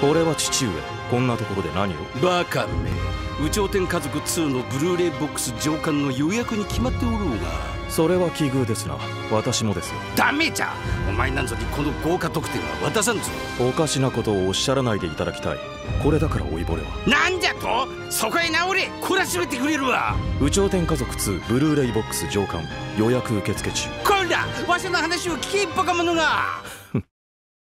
俺は父上、こんなところで何を。 バカめ、有頂天家族2のブルーレイボックス上巻の予約に決まっておろうが。 それは奇遇ですな。私もですよ。 ダメじゃ。お前なんぞにこの豪華特典は渡さんぞ。 おかしなことをおっしゃらないでいただきたい。これだから老いぼれは。 なんじゃと。そこへ直れ、懲らしめてくれるわ。 有頂天家族2ブルーレイボックス上巻予約受付中。 こら、わしの話を聞け、バカ者が。